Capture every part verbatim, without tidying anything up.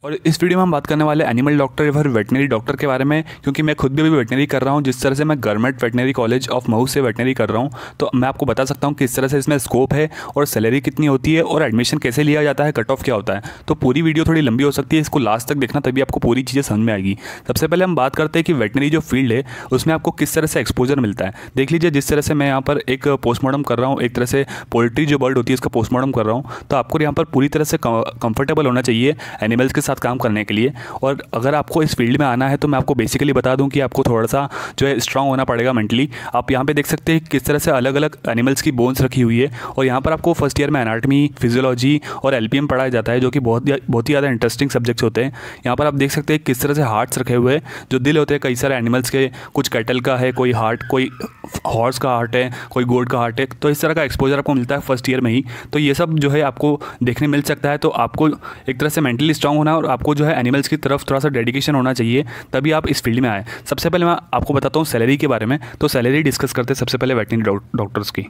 और इस वीडियो में हम बात करने वाले एनिमल डॉक्टर या फिर वेटनरी डॉक्टर के बारे में, क्योंकि मैं खुद भी अभी वेटनरी कर रहा हूँ। जिस तरह से मैं government veterinary college of Mhow से वेटनरी कर रहा हूँ, तो मैं आपको बता सकता हूँ किस तरह से इसमें स्कोप है और सैलरी कितनी होती है और एडमिशन कैसे लिया जाता है, कट ऑफ क्या होता है। तो पूरी वीडियो थोड़ी लंबी हो सकती है, इसको लास्ट तक देखना, तभी आपको पूरी चीज़ें समझ में आएगी। सबसे पहले हम बात करते हैं कि वेटनरी जो फील्ड है उसमें आपको किस तरह से एक्सपोजर मिलता है। देख लीजिए, जिस तरह से मैं यहाँ पर एक पोस्टमार्टम कर रहा हूँ, एक तरह से पोल्ट्री जो बर्ड होती है उसका पोस्टमार्टम कर रहा हूँ, तो आपको यहाँ पर पूरी तरह से कंफर्टेबल होना चाहिए एनिमल्स के साथ काम करने के लिए। और अगर आपको इस फील्ड में आना है तो मैं आपको बेसिकली बता दूं कि आपको थोड़ा सा जो है स्ट्रांग होना पड़ेगा मेंटली। आप यहाँ पे देख सकते हैं किस तरह से अलग अलग एनिमल्स की बोन्स रखी हुई है, और यहाँ पर आपको फर्स्ट ईयर में एनाटमी, फिजियोलॉजी और एलपीएम पढ़ाया जाता है, जो कि बहुत बहुत ही ज़्यादा इंटरेस्टिंग सब्जेक्ट्स होते हैं। यहाँ पर आप देख सकते हैं किस तरह से हार्ट्स रखे हुए हैं, जो दिल होते हैं कई सारे एनिमल्स के, कुछ कैटल का है, कोई हार्ट, कोई हॉर्स का हार्ट है, कोई गोट का हार्ट है। तो इस तरह का एक्सपोजर आपको मिलता है फर्स्ट ईयर में ही। तो ये सब जो है आपको देखने मिल सकता है। तो आपको एक तरह से मेंटली स्ट्रांग होना और आपको जो है एनिमल्स की तरफ थोड़ा सा डेडिकेशन होना चाहिए, तभी आप इस फील्ड में आए। सबसे पहले मैं आपको बताता हूँ सैलरी के बारे में। तो सैलरी डिस्कस करते हैं सबसे पहले वेटनरी डॉक्टर्स की।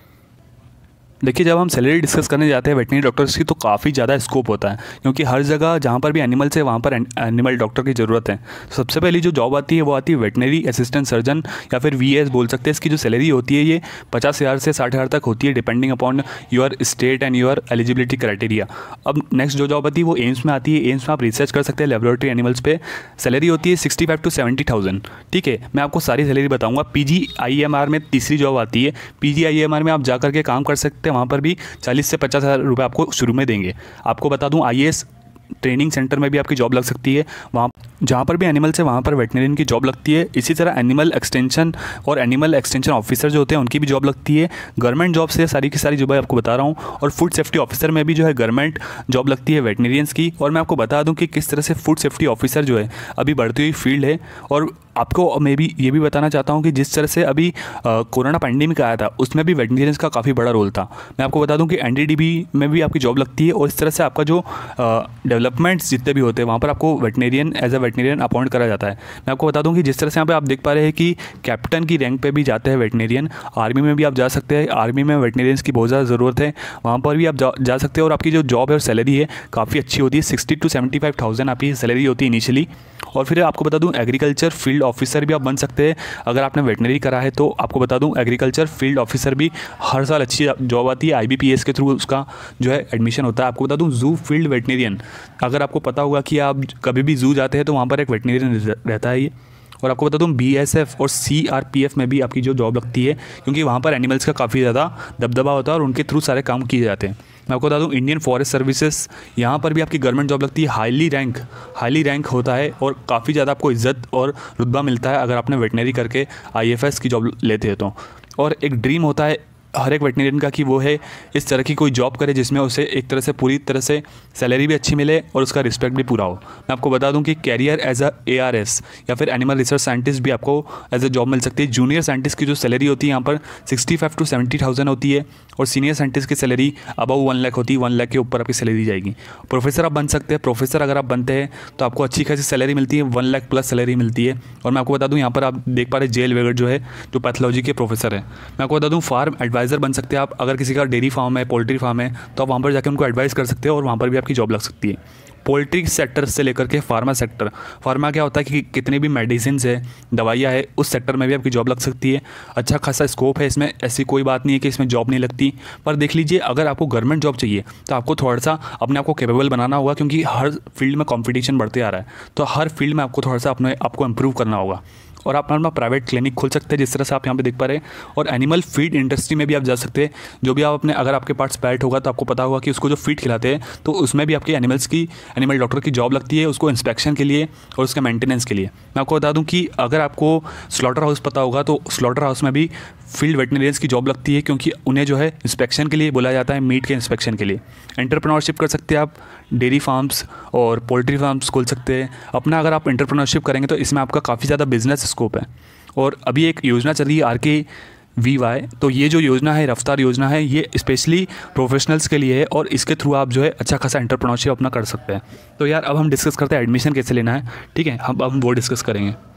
देखिए, जब हम सैलरी डिस्कस करने जाते हैं वेटनरी डॉक्टर्स की, तो काफ़ी ज़्यादा स्कोप होता है, क्योंकि हर जगह जहाँ पर भी एनिमल्स है वहाँ पर एनिमल डॉक्टर की ज़रूरत है। तो सबसे पहली जो जॉब आती है वो आती है वेटनरी असिस्टेंट सर्जन या फिर वी एस बोल सकते हैं। इसकी जो सैलरी होती है ये पचास हज़ार से साठ हज़ार तक होती है, depending upon your state and your eligibility criteria. अब नेक्स्ट जो जॉब आती है वो एम्स में आती है। एम्स में आप रिसर्च कर सकते हैं लेबोरेटरी एनिमल्स पे। सैलरी होती है sixty five to seventy thousand. ठीक है, मैं आपको सारी सैलरी बताऊँगा। P G I M R में तीसरी जॉब आती है। P G I M R में आप जा करके काम कर सकते हैं, वहाँ पर भी चालीस से पचास हज़ार रुपये आपको शुरू में देंगे। आपको बता दूं, I A S training centre में भी आपकी जॉब लग सकती है, वहाँ जहाँ पर भी एनिमल्स है वहाँ पर वेटनरियन की जॉब लगती है। इसी तरह एनिमल एक्सटेंशन और एनिमल एक्सटेंशन ऑफिसर जो होते हैं उनकी भी जॉब लगती है। गवर्नमेंट जॉब से सारी की सारी जॉब आपको बता रहा हूँ। और फूड सेफ्टी ऑफिसर में भी जो है गवर्नमेंट जॉब लगती है वेटनरियंस की। और मैं आपको बता दूँ कि किस तरह से फूड सेफ्टी ऑफिसर जो है अभी बढ़ती हुई फील्ड है। और आपको मैं भी ये भी बताना चाहता हूँ कि जिस तरह से अभी कोरोना पैंडेमिक आया था उसमें भी वेटनरियंस का काफ़ी बड़ा रोल था। मैं आपको बता दूँ कि एन डी डी बी में भी आपकी जॉब लगती है। और इस तरह से आपका जो डेवलपमेंट्स जितने भी होते हैं वहाँ पर आपको veterinarian as a veterinarian appoint करा जाता है। मैं आपको बता दूं कि जिस तरह से यहाँ पे आप देख पा रहे हैं कि कैप्टन की रैंक पे भी जाते हैं वेटनरियन। आर्मी में भी आप जा सकते हैं, आर्मी में वेटनरियंस की बहुत ज़्यादा ज़रूरत है, वहाँ पर भी आप जा, जा सकते हैं। और आपकी जो जॉब है और सैलरी है काफ़ी अच्छी होती है, sixty to seventy five thousand आपकी सैलरी होती है इनिशियली। और फिर आपको बता दूं एग्रीकल्चर फील्ड ऑफिसर भी आप बन सकते हैं। अगर आपने वेटनरी करा है तो आपको बता दूं एग्रीकल्चर फील्ड ऑफिसर भी हर साल अच्छी जॉब आती है। आई बी पी एस के थ्रू उसका जो है एडमिशन होता है। आपको बता दूं जू फील्ड वेटनरियन, अगर आपको पता होगा कि आप कभी भी जू जाते हैं तो वहाँ पर एक वेटनरियन रहता है ये। और आपको बता दूं बी एस एफ और सी आर पी एफ में भी आपकी जो जॉब लगती है, क्योंकि वहाँ पर एनिमल्स का काफ़ी ज़्यादा दबदबा होता है और उनके थ्रू सारे काम किए जाते हैं। मैं आपको बता दूं इंडियन फॉरेस्ट सर्विसेज, यहाँ पर भी आपकी गवर्नमेंट जॉब लगती है। हाईली रैंक हाईली रैंक होता है और काफ़ी ज़्यादा आपको इज्जत और रुतबा मिलता है अगर आपने वेटनरी करके आई एफ एस की जॉब लेते हैं तो। और एक ड्रीम होता है हर एक वेटनरियन का कि वो है इस तरह की कोई जॉब करे जिसमें उसे एक तरह से पूरी तरह से सैलरी भी अच्छी मिले और उसका रिस्पेक्ट भी पूरा हो। मैं आपको बता दूं कि career as a A R S या फिर एनिमल रिसर्च साइंटिस्ट भी आपको एज अ जॉब मिल सकती है। जूनियर साइंटिस्ट की जो सैलरी होती है यहाँ पर sixty five to seventy thousand होती है, और सीनियर साइंटिस्ट की सैलरी अबव वन लाख होती है। वन लाख के ऊपर आपकी सैलरी दी जाएगी। प्रोफेसर आप बन सकते हैं। प्रोफेसर अगर आप बनते हैं तो आपको अच्छी खासी सैलरी मिलती है, वन लाख प्लस सैलरी मिलती है। और मैं आपको बता दूँ यहाँ पर आप देख पा रहे जेल वेगर जो है जो पैथोलॉजी के प्रोफेसर है। मैं आपको बता दूँ फार्म एडवाइज़र बन सकते हैं आप। अगर किसी का डेयरी फार्म है, पोल्ट्री फार्म है, तो आप वहाँ पर जाकर उनको एडवाइस कर सकते हो और वहाँ पर भी आपकी जॉब लग सकती है। पोल्ट्री सेक्टर से लेकर के फार्मा सेक्टर, फार्मा क्या होता है कि कितने भी मेडिसिन है, दवाइयाँ है, उस सेक्टर में भी आपकी जॉब लग सकती है। अच्छा खासा स्कोप है इसमें, ऐसी कोई बात नहीं है कि इसमें जॉब नहीं लगती। पर देख लीजिए, अगर आपको गवर्नमेंट जॉब चाहिए तो आपको थोड़ा सा अपने आप को कैपेबल बनाना होगा, क्योंकि हर फील्ड में कॉम्पिटिशन बढ़ते आ रहा है। तो हर फील्ड में आपको थोड़ा सा अपने आपको इम्प्रूव करना होगा। और आप अपना प्राइवेट क्लिनिक खोल सकते हैं, जिस तरह से आप यहाँ पे देख पा रहे हैं। और एनिमल फीड इंडस्ट्री में भी आप जा सकते हैं। जो भी आप अपने, अगर आपके पास पेट होगा तो आपको पता होगा कि उसको जो फीड खिलाते हैं तो उसमें भी आपके एनिमल्स की एनिमल डॉक्टर की जॉब लगती है, उसको इंस्पेक्शन के लिए और उसके मेंटेनेंस के लिए। मैं आपको बता दूं कि अगर आपको स्लॉटर हाउस पता होगा तो स्लॉटर हाउस में भी फील्ड वेटनरियंस की जॉब लगती है, क्योंकि उन्हें जो है इंस्पेक्शन के लिए बुलाया जाता है, मीट के इंस्पेक्शन के लिए। एंटरप्रेन्योरशिप कर सकते हैं आप, डेयरी फार्म्स और पोल्ट्री फार्म्स खोल सकते हैं अपना। अगर आप एंटरप्रेन्योरशिप करेंगे तो इसमें आपका काफ़ी ज़्यादा बिजनेस स्कोप है। और अभी एक योजना चल रही है आर के वी वाई, तो ये जो योजना है, रफ्तार योजना है, ये स्पेशली प्रोफेशनल्स के लिए है और इसके थ्रू आप जो है अच्छा खासा एंटरप्रेन्योरशिप अपना कर सकते हैं। तो यार अब हम डिस्कस करते हैं एडमिशन कैसे लेना है। ठीक है, हम अब हम वो डिस्कस करेंगे।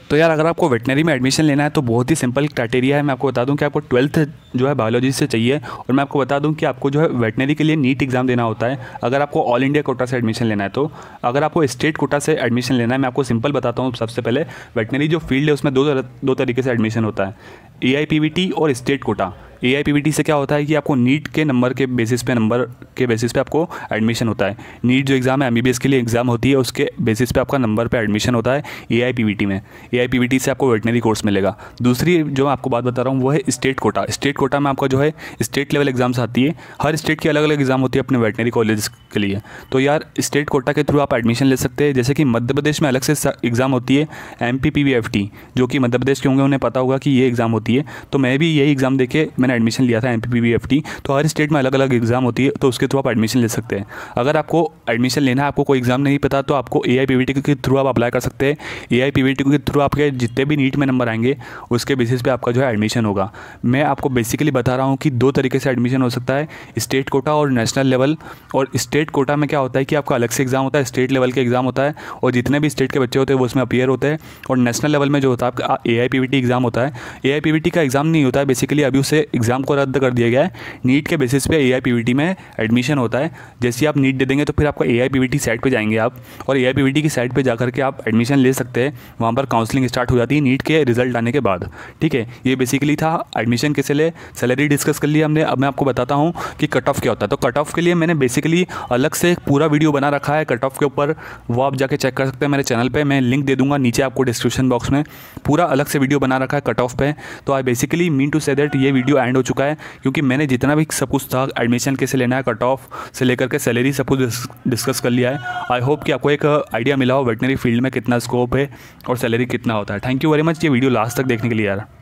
तो यार अगर आपको वेटनरी में एडमिशन लेना है तो बहुत ही सिंपल क्राइटेरिया है। मैं आपको बता दूं कि आपको ट्वेल्थ जो है बायोलॉजी से चाहिए, और मैं आपको बता दूं कि आपको जो है वेटनरी के लिए नीट एग्जाम देना होता है अगर आपको ऑल इंडिया कोटा से एडमिशन लेना है। तो अगर आपको स्टेट कोटा से एडमिशन लेना है, मैं आपको सिंपल बताता हूँ। सबसे पहले वेटनरी जो फील्ड है उसमें दो दो तरीके से एडमिशन होता है, A I P V T और state quota. A I P V T से क्या होता है कि आपको नीट के नंबर के बेसिस पे नंबर के बेसिस पे आपको एडमिशन होता है। नीट जो एग्ज़ाम है एम बी बी एस के लिए एग्ज़ाम होती है, उसके बेसिस पे आपका नंबर पे एडमिशन होता है A I P V T में। A I P V T से आपको वेटनरी कोर्स मिलेगा। दूसरी जो मैं आपको बात बता रहा हूँ वो है स्टेट कोटा। स्टेट कोटा में आपका जो है स्टेट लेवल एग्जाम्स आती है, हर स्टेट की अलग अलग एग्जाम होती है अपने वेटनरी कॉलेज के लिए। तो यार स्टेट कोटा के थ्रू आप एडमिशन ले सकते हैं। जैसे कि मध्य प्रदेश में अलग से एग्ज़ाम होती है M P P V F T, जो कि मध्य प्रदेश के होंगे उन्हें पता होगा कि ये एग्ज़ाम होती है। तो मैं भी यही एग्ज़ाम देके मैंने एडमिशन लिया था M P P V F T. तो हर स्टेट में अलग अलग एग्जाम होती है, तो उसके थ्रू आप एडमिशन ले सकते हैं। अगर आपको एडमिशन लेना है, आपको कोई एग्जाम नहीं पता, तो आपको A I P V T के थ्रू आप अप्लाई कर सकते हैं। A I P V T के थ्रू आपके जितने भी नीट में नंबर आएंगे उसके बेसिस पे आपका जो है एडमिशन होगा। मैं आपको बेसिकली बता रहा हूँ कि दो तरीके से एडमिशन हो सकता है, स्टेट कोटा और नेशनल लेवल। और स्टेट कोटा में क्या होता है कि आपका अलग से एग्जाम होता है, स्टेट लेवल के एग्जाम होता है, और जितने भी स्टेट के बच्चे होते हैं वो उसमें अपीयर होते हैं। और नेशनल लेवल में जो होता है आपका A I P V T exam होता है। A I P V T का एग्जाम नहीं होता है बेसिकली, अभी उसे एग्जाम को रद्द कर दिया गया है। नीट के बेसिस पे A I P V T में एडमिशन होता है। जैसे आप नीट दे देंगे तो फिर आपका A I P V T site पे जाएंगे आप, और A I P V T की साइट पे जाकर के आप एडमिशन ले सकते हैं। वहाँ पर काउंसलिंग स्टार्ट हो जाती है नीट के रिजल्ट आने के बाद। ठीक है, ये बेसिकली था एडमिशन कैसे ले। सैलरी डिस्कस कर लिया हमने। अब मैं आपको बताता हूँ कि कट ऑफ क्या होता है। तो कट ऑफ के लिए मैंने बेसिकली अलग से पूरा वीडियो बना रखा है कट ऑफ के ऊपर, वो आप जाके चेक कर सकते हैं मेरे चैनल पे। मैं लिंक दे दूंगा नीचे आपको डिस्क्रिप्शन बॉक्स में। पूरा अलग से वीडियो बना रखा है कट ऑफ पे। तो I basically mean to say that ये वीडियो एंड हो चुका है, क्योंकि मैंने जितना भी सब कुछ था एडमिशन कैसे लेना है, कट ऑफ से लेकर के सैलरी सब कुछ डिस्कस कर लिया है। आई होप कि आपको एक आइडिया मिला हो वेटनरी फील्ड में कितना स्कोप है और सैलरी कितना होता है। थैंक यू वेरी मच ये वीडियो लास्ट तक देखने के लिए यार।